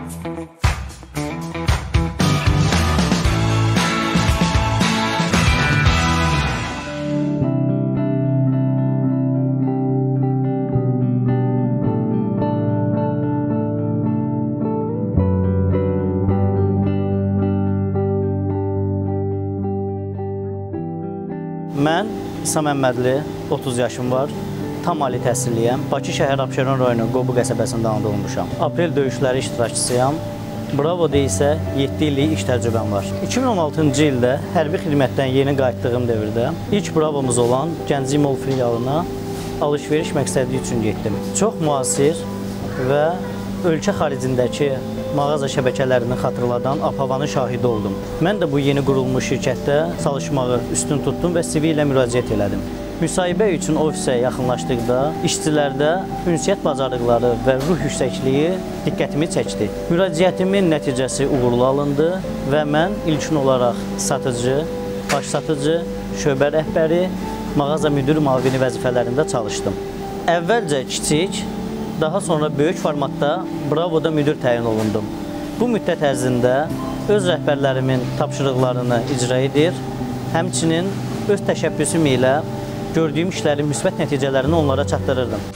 Mən İsa Məmmədli, 30 yaşım var, tam ali təhsilliyəm. Bakı şəhər Abşeron rayonu Qobu qəsəbəsində anadan olmuşam. Aprel döyüşləri iştirakçısıyam. Bravoda isə 7 illik iş təcrübəm var. 2016-cı ildə hərbi xidmətdən yeni qayıtdığım dövrdə ilk Bravomuz olan Gənclik Mall filialına alış-veriş məqsədi üçün getdim. Çox müasir və ölkə xaricindəki mağaza şəbəkələrini xatırladan APAVA'nın şahidi oldum. Mən də bu yeni qurulmuş şirkətdə çalışmağı üstün tutdum və CV ilə müraciət elədim. Müsahibə üçün ofisə yaxınlaşdıqda işçilərdə ünsiyyət bacarıqları və ruh yüksəkliyi diqqətimi çəkdi. Müraciətimin nəticəsi uğurlu alındı və mən ilkin olaraq satıcı, baş satıcı, şöbə rəhbəri, mağaza müdür müavini vəzifələrində çalışdım. Əvvəlcə kiçik, daha sonra böyük formatda Bravoda müdür təyin olundum. Bu müddət ərzində öz rəhbərlərimin tapşırıqlarını icra edir, həmçinin öz təşəbbüsüm ilə gördüyüm işlərin müsbət nəticələrini onlara çatdırırdım.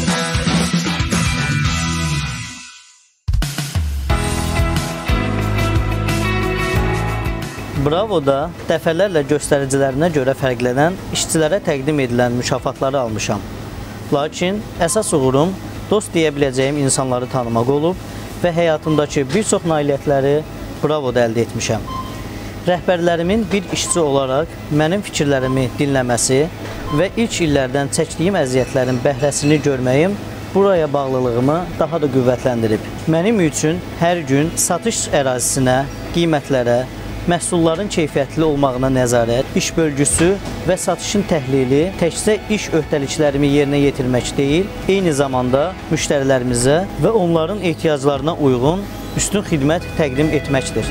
Bravoda dəfələrlə göstəricilərinə görə fərqlənən işçilərə təqdim edilən mükafatları almışam. Lakin əsas uğurum dost deyə biləcəyim insanları tanımaq olub və həyatımdakı bir çox nailiyyətləri Bravoda əldə etmişəm. Rəhbərlərimin bir işçi olaraq mənim fikirlərimi dinləməsi və ilk illərdən çəkdiyim əziyyətlərin bəhrəsini görməyim buraya bağlılığımı daha da qüvvətləndirib. Mənim üçün hər gün satış ərazisinə, qiymətlərə, məhsulların keyfiyyətli olmağına nəzarət, iş bölgüsü və satışın təhlili təkcə iş öhdəliklərimi yerinə yetirmək deyil, eyni zamanda müştərilərimizə və onların ehtiyaclarına uyğun üstün xidmət təqdim etməkdir.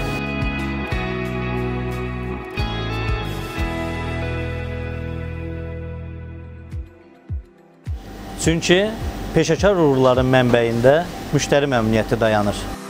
Çünki peşəkar uğurların mənbəyində müştəri məmnuniyyəti dayanır.